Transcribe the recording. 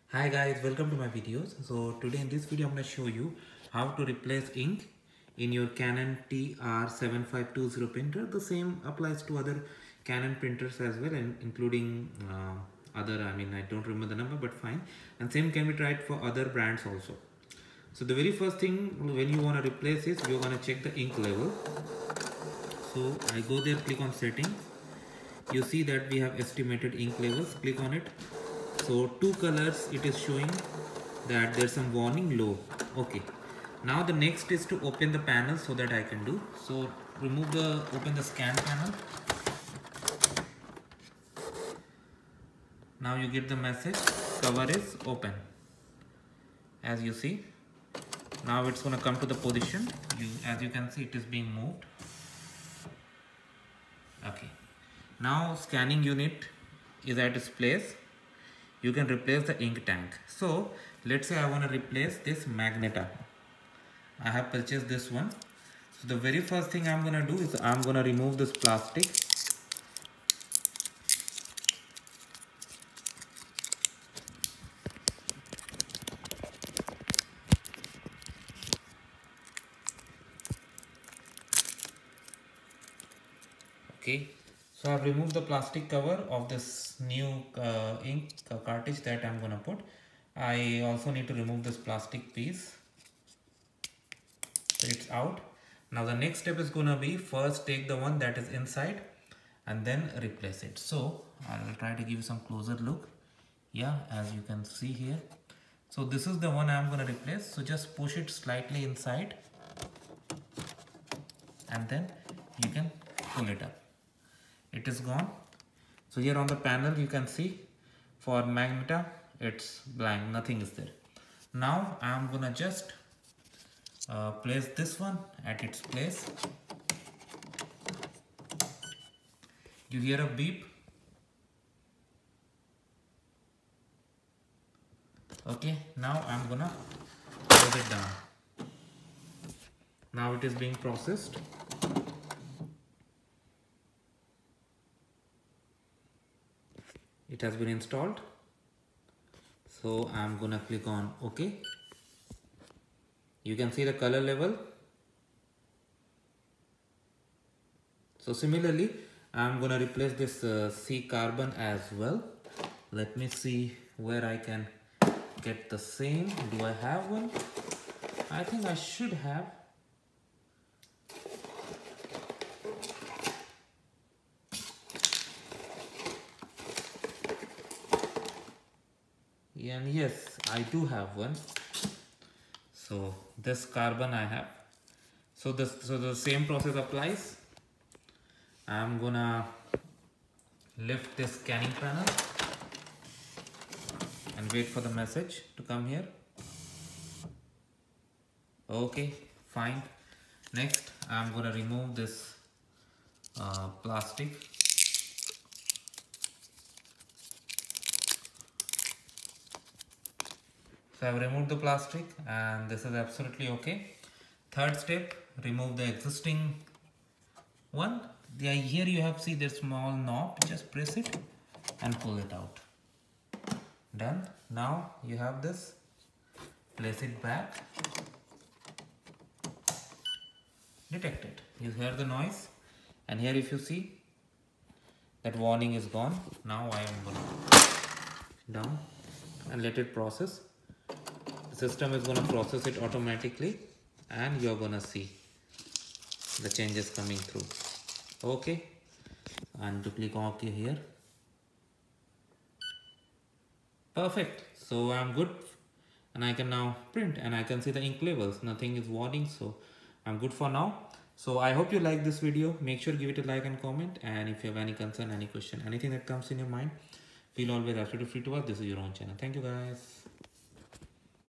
Hi guys, welcome to my videos. So today in this video I'm going to show you how to replace ink in your Canon TR7520 printer. The same applies to other Canon printers as well, and including I don't remember the number, but fine. And same can be tried for other brands also. So the very first thing when you want to replace is you're going to check the ink level. So I go there, click on settings. You see that we have estimated ink levels. Click on it. So two colors it is showing that there's some warning low. Okay, now the next is to open the panel so that I can do. So open the scan panel. Now you get the message cover is open. As you see, now it's gonna come to the position. As you can see, it is being moved. Okay, now scanning unit is at its place. You can replace the ink tank. So let's say I want to replace this Magneta. I have purchased this one. So the very first thing I'm going to do is I'm going to remove this plastic. Okay, so I've removed the plastic cover of this new ink cartridge that I'm going to put. I also need to remove this plastic piece. So it's out. Now the next step is going to be first take the one that is inside and then replace it. So I'll try to give you some closer look. Yeah, as you can see here. So this is the one I'm going to replace. So just push it slightly inside and then you can pull it up. It is gone. So here on the panel you can see for Magneta it's blank, nothing is there. Now I'm gonna just place this one at its place. You hear a beep. Okay, now I'm gonna close it down. Now it is being processed. It has been installed. So I'm gonna click on OK. You can see the color level. So similarly, I'm gonna replace this C carbon as well. Let me see where I can get the same. Do I have one? I think I should have. And yes, I do have one. So this carbon I have. So the same process applies. I'm gonna lift this scanning panel and wait for the message to come here. Okay, fine. Next, I'm gonna remove this plastic. So I've removed the plastic and this is absolutely okay. Third step, remove the existing one. Here you have see this small knob, just press it and pull it out. Done. Now you have this, place it back. Detect it. You hear the noise and here if you see that warning is gone. Now I am going to down and let it process. The system is going to process it automatically and you're going to see the changes coming through. Okay, and to click OK here. Perfect. So I'm good and I can now print and I can see the ink levels. Nothing is warning, so I'm good for now. So I hope you like this video. Make sure give it a like and comment, and if you have any concern, any question, anything that comes in your mind, feel always absolutely free to us. This is your own channel. Thank you guys.